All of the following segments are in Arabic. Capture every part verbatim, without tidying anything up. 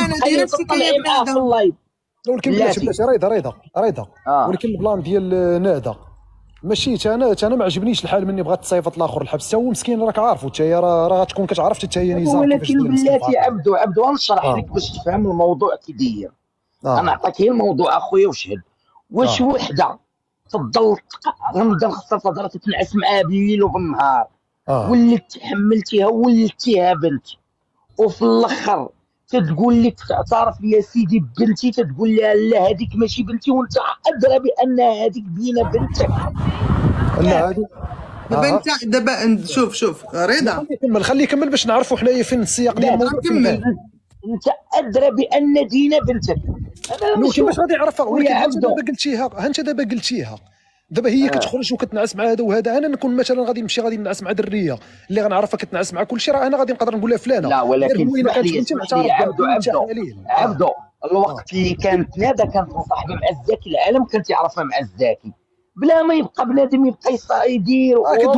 انا دايره طلعي معاه في اللايف. ولكن بلاتي بلاتي رضا رضا رضا آه. ولكن البلان ديال نادا ماشي انا انا ما عجبنيش الحال مني بغات تصيفط الاخر الحبس، حتى هو مسكين راك عارفو حتى هي راه راه غتكون كتعرف حتى هي نزار. ولكن بلاتي عبدو عبدو غنشرح لك باش تفهم الموضوع كي داير. آه. انا عطاك هي الموضوع اخويا وشهد. واش آه. وحده تضل غنبدا نخسر تهضر تتنعس معاها بالليل وبالنهار آه. وليت تحملتيها وليتيها بنت، وفي الاخر تتقول لك تعترف لي سيدي بنتي، تتقول لها لا هذيك ماشي بنتي وانت ادرى بان هذيك بينا بنتك. لا هذه دابا انت دابا شوف شوف رضا خليه يكمل خليه يكمل باش نعرفوا حنايا فين السياق ديال الموضوع. كمل. انت ادرى بان دينا بنتك. ولكن باش غادي يعرفها؟ ولكن انت دابا قلتيها انت دابا قلتيها دابا هي آه. كتخرج وكتنعس مع هذا وهذا. انا نكون مثلا غادي نمشي غادي نعس مع دريه اللي غنعرفها كتنعس مع كلشي، راه انا غادي نقدر نقول لها فلانه. لا ولكن اسمح لي اسمح لي عبدو عبدو عبدو الوقت اللي كانت نادا كانت مصاحبه مع الزاكي العالم كانت يعرفها مع الزاكي بلا ما يبقى بنادم يبقى يدير.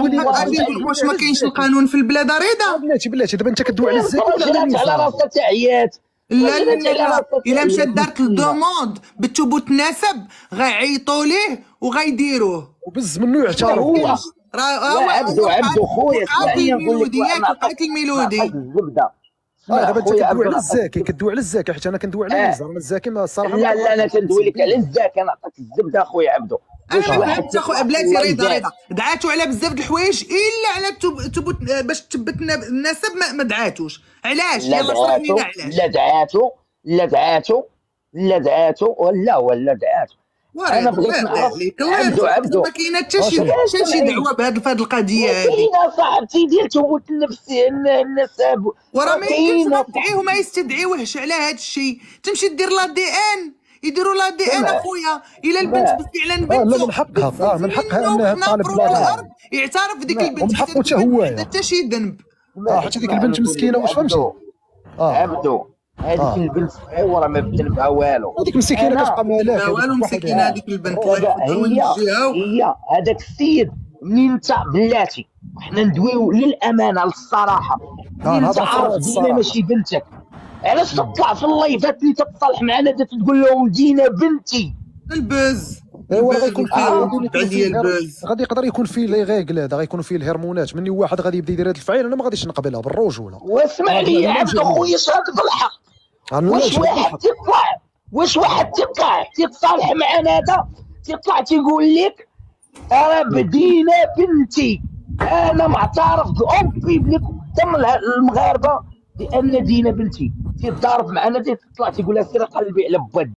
واش ما كاينش القانون في البلاد رضا؟ بلاتي بلاتي دابا انت كدوي على الزاكي ولا على راسها تاع عيات. لا لا لا الا مشات دارت الدوموند بالثبوت نسب غيعيطوا ليه وغيديروه وبز منو يعترف. هو راه عبدو عبدو خويا اسمعني نقول لك وقعت الميلودي الزبده. اه دابا انت كدوي على الزاكي كدوي على الزاكي حيت انا كندوي على النزار. انا الزاكي ما الصراحه لا لا انا كندوي لك على الزاكي. انا عطيك الزبده اخويا عبدو. انا ما فهمتش اخويا بلاتي رضا رضا دعاتو على بزاف د الحوايج الا على تبوت باش تثبت النسب ما دعاتوش. علاش؟ يلا شرح لينا علاش. لا دعاتو لا دعاتو لا دعاتو ولا ولا دعاتو. انا بغيت نعرف عبدو عبدو ما كاينه حتى شي حتى شي دعوه بهذه القضيه هذه. كاينه صاحبتي ديال تبوت النفسي النسب وراه ما يمكنش تدعيه وما يستدعيوهش على هذا الشيء. تمشي دير لا دي ان يديروا لا دي ان اخويا الا البنت فعلا بنته. لا من حقها اه من حقها انها تطالب بالارض يعترف بديك البنت. ومن حقه حتى هو حتى شي ذنب. اه حتى ديك البنت مسكينه واش فهمتي. اه عبدو هذيك آه. البنت صغيره ما بذنبها والو. هذيك مسكينه كتبقى مالك لا والو مسكينه هذيك البنت. هي هي هذاك السيد منين انت بلاتي حنا ندويو للامانه للصراحه. منين انت عارف دينا ماشي بنتك علاش تطلع في اللايفات اللي تتصالح معنا تقول لهم دينا بنتي؟ البز ايوا غيكون فيه البز غادي يقدر يكون فيه لي غيكل هذا غيكونوا فيه الهرمونات. مني واحد غادي يبدا يدير هذا الفعيل انا ما غاديش نقبلها بالرجوله. واسمع لي يا عبد خويا شهد بالحق. واش واحد تطلع واش واحد تطلع تتصالح مع هذا تطلع تيقول لك انا بدينا بنتي انا معترف بأمي بلك تم المغاربه بان دينا بنتي تيتضارب معنا تطلع تيقول لها سير قلبي على بود.